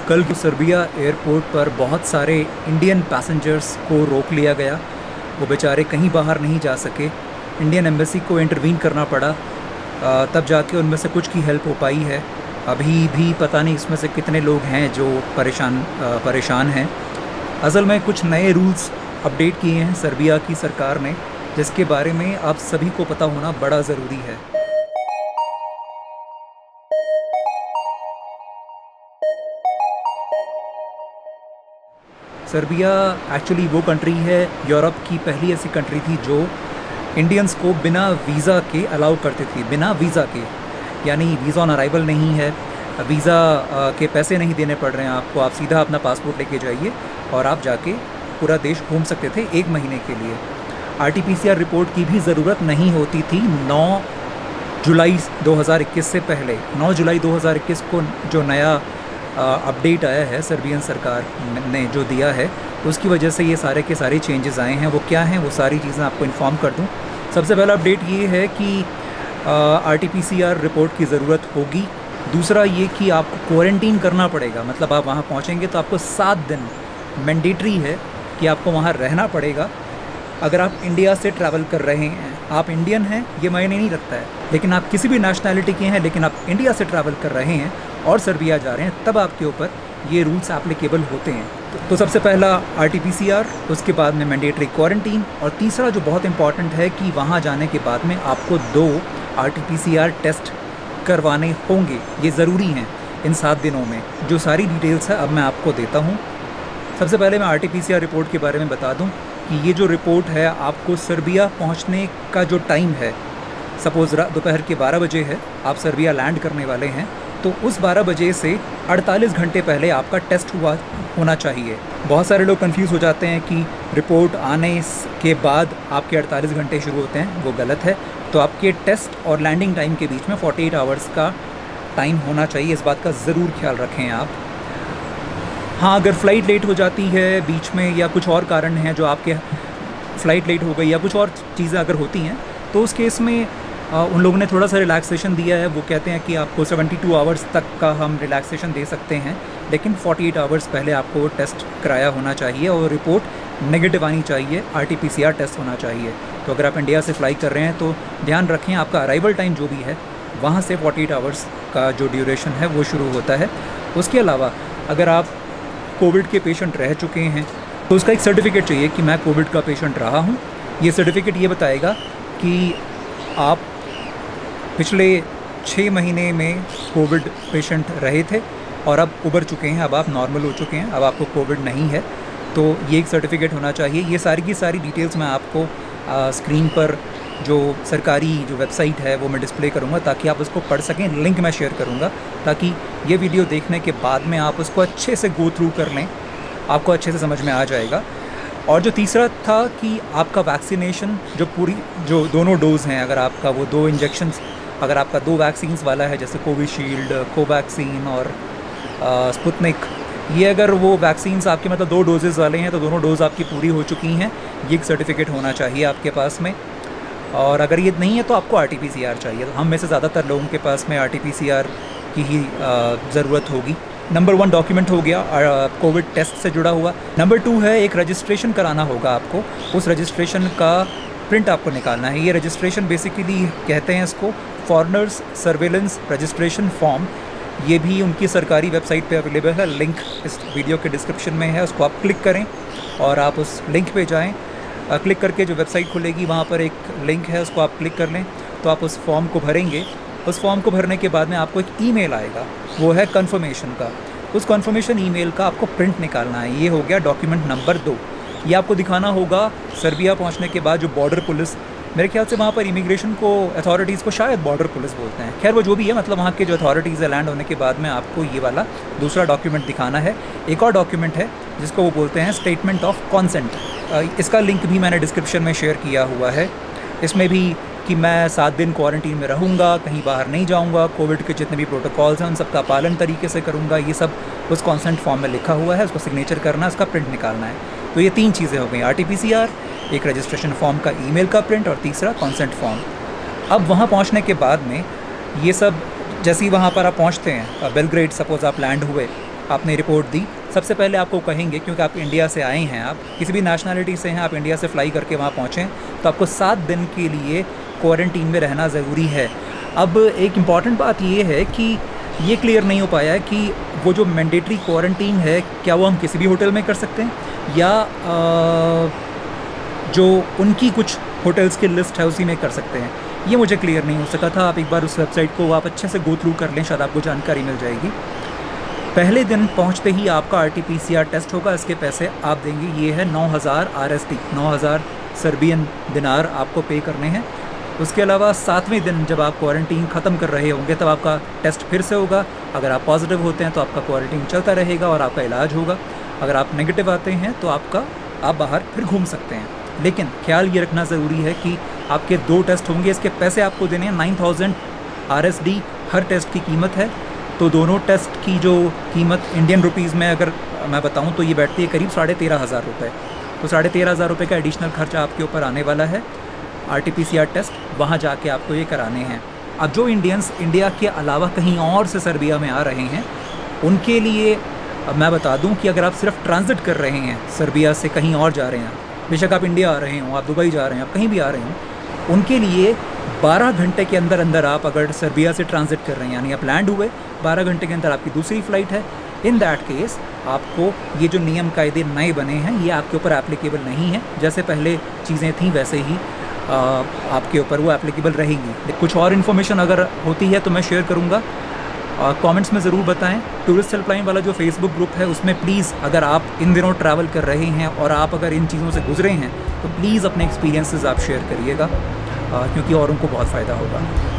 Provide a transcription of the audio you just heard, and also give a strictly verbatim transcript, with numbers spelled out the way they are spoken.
कल Serbia airport पर बहुत सारे इंडियन पैसेंजर्स को रोक लिया गया। वो बेचारे कहीं बाहर नहीं जा सके। इंडियन एम्बेसी को इंटरवीन करना पड़ा, तब जाके उनमें से कुछ की हेल्प हो पाई है। अभी भी पता नहीं इसमें से कितने लोग हैं जो परेशान परेशान हैं। असल में कुछ नए रूल्स अपडेट किए हैं सर्बिया की सरकार ने, जिसके बारे में आप सभी को पता होना बड़ा ज़रूरी है। सर्बिया एक्चुअली वो कंट्री है, यूरोप की पहली ऐसी कंट्री थी जो इंडियंस को बिना वीज़ा के अलाउ करती थी। बिना वीज़ा के, यानी वीज़ा ऑन अराइवल नहीं है, वीज़ा के पैसे नहीं देने पड़ रहे हैं आपको। आप सीधा अपना पासपोर्ट लेके जाइए और आप जाके पूरा देश घूम सकते थे एक महीने के लिए। R T P C R report की भी ज़रूरत नहीं होती थी। नौ जुलाई दो हज़ार इक्कीस से पहले, नौ जुलाई दो हज़ार इक्कीस को जो नया अपडेट आया है सर्बियन सरकार ने जो दिया है, उसकी वजह से ये सारे के सारे चेंजेस आए हैं। वो क्या हैं, वो सारी चीज़ें आपको इन्फॉर्म कर दूं। सबसे पहला अपडेट ये है कि R T P C R report की ज़रूरत होगी। दूसरा ये कि आपको क्वारंटीन करना पड़ेगा, मतलब आप वहाँ पहुँचेंगे तो आपको सात दिन मैंडेटरी है कि आपको वहाँ रहना पड़ेगा। अगर आप इंडिया से ट्रैवल कर रहे हैं, आप इंडियन हैं, ये मायने नहीं रखता है, लेकिन आप किसी भी नेशनैलिटी के हैं लेकिन आप इंडिया से ट्रैवल कर रहे हैं और सर्बिया जा रहे हैं, तब आपके ऊपर ये रूल्स एप्लीकेबल होते हैं। तो, तो सबसे पहला R T P C R, उसके बाद में मैंडेटरी क्वारंटीन, और तीसरा जो बहुत इंपॉर्टेंट है कि वहाँ जाने के बाद में आपको दो R T P C R test करवाने होंगे। ये ज़रूरी हैं इन सात दिनों में। जो सारी डिटेल्स है अब मैं आपको देता हूँ। सबसे पहले मैं R T P C R report के बारे में बता दूँ कि ये जो रिपोर्ट है आपको सर्बिया पहुँचने का जो टाइम है, सपोज़ दोपहर के बारह बजे है, आप सर्बिया लैंड करने वाले हैं, तो उस बारह बजे से अड़तालीस घंटे पहले आपका टेस्ट हुआ होना चाहिए। बहुत सारे लोग कंफ्यूज हो जाते हैं कि रिपोर्ट आने के बाद आपके अड़तालीस घंटे शुरू होते हैं, वो गलत है। तो आपके टेस्ट और लैंडिंग टाइम के बीच में अड़तालीस आवर्स का टाइम होना चाहिए। इस बात का ज़रूर ख्याल रखें आप। हाँ, अगर फ़्लाइट लेट हो जाती है बीच में या कुछ और कारण हैं जो आपके फ़्लाइट लेट हो गई या कुछ और चीज़ें अगर होती हैं, तो उस केस में आ, उन लोगों ने थोड़ा सा रिलैक्सेशन दिया है। वो कहते हैं कि आपको बहत्तर आवर्स तक का हम रिलैक्सेशन दे सकते हैं, लेकिन अड़तालीस आवर्स पहले आपको टेस्ट कराया होना चाहिए और रिपोर्ट नेगेटिव आनी चाहिए, R T P C R test होना चाहिए। तो अगर आप इंडिया से फ्लाई कर रहे हैं तो ध्यान रखें आपका अराइवल टाइम जो भी है वहाँ से अड़तालीस आवर्स का जो ड्यूरेशन है वो शुरू होता है। उसके अलावा अगर आप कोविड के पेशेंट रह चुके हैं तो उसका एक सर्टिफिकेट चाहिए कि मैं कोविड का पेशेंट रहा हूँ। ये सर्टिफिकेट ये बताएगा कि आप पिछले छः महीने में कोविड पेशेंट रहे थे और अब उबर चुके हैं, अब आप नॉर्मल हो चुके हैं, अब आपको कोविड नहीं है। तो ये एक सर्टिफिकेट होना चाहिए। ये सारी की सारी डिटेल्स मैं आपको आ, स्क्रीन पर जो सरकारी जो वेबसाइट है वो मैं डिस्प्ले करूँगा ताकि आप उसको पढ़ सकें। लिंक मैं शेयर करूँगा ताकि ये वीडियो देखने के बाद में आप उसको अच्छे से गो थ्रू कर लें, आपको अच्छे से समझ में आ जाएगा। और जो तीसरा था कि आपका वैक्सीनेशन जो पूरी जो दोनों डोज़ हैं, अगर आपका वो दो इंजेक्शंस, अगर आपका दो वैक्सीन्स वाला है जैसे कोविशील्ड, कोवैक्सीन और स्पुतनिक, ये अगर वो वैक्सीन्स आपके मतलब दो डोजेज़ वाले हैं तो दोनों डोज़ आपकी पूरी हो चुकी हैं, ये एक सर्टिफिकेट होना चाहिए आपके पास में। और अगर ये नहीं है तो आपको R T P C R चाहिए। तो हम में से ज़्यादातर लोगों के पास में R T P C R की ही ज़रूरत होगी। नंबर वन डॉक्यूमेंट हो गया कोविड टेस्ट से जुड़ा हुआ। नंबर टू है एक रजिस्ट्रेशन कराना होगा आपको। उस रजिस्ट्रेशन का प्रिंट आपको निकालना है। ये रजिस्ट्रेशन बेसिकली कहते हैं इसको फॉरेनर्स सर्वेलेंस रजिस्ट्रेशन फॉर्म। ये भी उनकी सरकारी वेबसाइट पे अवेलेबल है, लिंक इस वीडियो के डिस्क्रिप्शन में है, उसको आप क्लिक करें और आप उस लिंक पे जाएं। क्लिक करके जो वेबसाइट खुलेगी वहाँ पर एक लिंक है, उसको आप क्लिक कर लें तो आप उस फॉर्म को भरेंगे। उस फॉर्म को भरने के बाद में आपको एक ईमेल आएगा, वो है कन्फर्मेशन का। उस कन्फर्मेशन ईमेल का आपको प्रिंट निकालना है। ये हो गया डॉक्यूमेंट नंबर दो। ये आपको दिखाना होगा सर्बिया पहुंचने के बाद जो बॉर्डर पुलिस, मेरे ख्याल से वहाँ पर इमिग्रेशन को अथॉरिटीज़ को शायद बॉर्डर पुलिस बोलते हैं, खैर वो जो भी है, मतलब वहाँ के जो अथॉरिटीज़ है लैंड होने के बाद में आपको ये वाला दूसरा डॉक्यूमेंट दिखाना है। एक और डॉक्यूमेंट है जिसको वो बोलते हैं स्टेटमेंट ऑफ कॉन्सेंट। इसका लिंक भी मैंने डिस्क्रिप्शन में शेयर किया हुआ है। इसमें भी कि मैं सात दिन क्वारंटीन में रहूँगा, कहीं बाहर नहीं जाऊँगा, कोविड के जितने भी प्रोटोकॉल्स हैं उन सब का पालन तरीके से करूँगा, ये सब उस कॉन्सेंट फॉर्म में लिखा हुआ है। उसको सिग्नेचर करना है, उसका प्रिंट निकालना है। तो ये तीन चीज़ें हो गई, R T P C R, एक रजिस्ट्रेशन फॉर्म का ईमेल का प्रिंट और तीसरा कॉन्सेंट फॉर्म। अब वहाँ पहुँचने के बाद में ये सब, जैसे ही वहाँ पर आप पहुँचते हैं बेलग्रेड, सपोज़ आप लैंड हुए आपने रिपोर्ट दी, सबसे पहले आपको कहेंगे, क्योंकि आप इंडिया से आए हैं, आप किसी भी नेशनलिटी से हैं, आप इंडिया से फ़्लाई करके वहाँ पहुँचें, तो आपको सात दिन के लिए क्वारंटीन में रहना ज़रूरी है। अब एक इम्पॉर्टेंट बात ये है कि ये क्लियर नहीं हो पाया है कि वो जो मैंडेटरी क्वारंटीन है, क्या वो हम किसी भी होटल में कर सकते हैं या आ, जो उनकी कुछ होटल्स की लिस्ट है उसी में कर सकते हैं। ये मुझे क्लियर नहीं हो सका था। आप एक बार उस वेबसाइट को आप अच्छे से गो थ्रू कर लें, शायद आपको जानकारी मिल जाएगी। पहले दिन पहुंचते ही आपका R T P C R test होगा, इसके पैसे आप देंगे। ये है नौ हज़ार आर एस टी, नौ हज़ार सर्बियन दिनार आपको पे करने हैं। उसके अलावा सातवें दिन जब आप क्वारंटीन ख़त्म कर रहे होंगे तब आपका टेस्ट फिर से होगा। अगर आप पॉजिटिव होते हैं तो आपका क्वारंटीन चलता रहेगा और आपका इलाज होगा। अगर आप नेगेटिव आते हैं तो आपका आप बाहर फिर घूम सकते हैं। लेकिन ख्याल ये रखना ज़रूरी है कि आपके दो टेस्ट होंगे, इसके पैसे आपको देने हैं। Nine thousand R S D हर टेस्ट की कीमत है। तो दोनों टेस्ट की जो कीमत इंडियन रुपीज़ में अगर मैं बताऊं तो ये बैठती है करीब साढ़े तेरह हज़ार रुपये। तो साढ़े तेरह हज़ार रुपये का एडिशनल खर्चा आपके ऊपर आने वाला है। R T P C R test वहाँ जाके आपको ये कराने हैं। अब जो इंडियंस इंडिया के अलावा कहीं और से सर्बिया में आ रहे हैं, उनके लिए अब मैं बता दूं कि अगर आप सिर्फ ट्रांजिट कर रहे हैं, सर्बिया से कहीं और जा रहे हैं, बेशक आप इंडिया आ रहे हों, आप दुबई जा रहे हैं, आप कहीं भी आ रहे हों, उनके लिए बारह घंटे के अंदर अंदर आप अगर सर्बिया से ट्रांजिट कर रहे हैं, यानी आप लैंड हुए, बारह घंटे के अंदर आपकी दूसरी फ़्लाइट है, इन दैट केस आपको ये जो नियम कायदे नए बने हैं ये आपके ऊपर एप्लीकेबल नहीं है। जैसे पहले चीज़ें थीं वैसे ही आ, आपके ऊपर वो एप्लीकेबल रहेंगी। कुछ और इन्फॉर्मेशन अगर होती है तो मैं शेयर करूँगा, कमेंट्स में ज़रूर बताएं। टूरिस्ट हेल्पलाइन वाला जो फेसबुक ग्रुप है उसमें प्लीज़, अगर आप इन दिनों ट्रैवल कर रहे हैं और आप अगर इन चीज़ों से गुजरे हैं तो प्लीज़ अपने एक्सपीरियंसेस आप शेयर करिएगा, क्योंकि औरों को बहुत फ़ायदा होगा।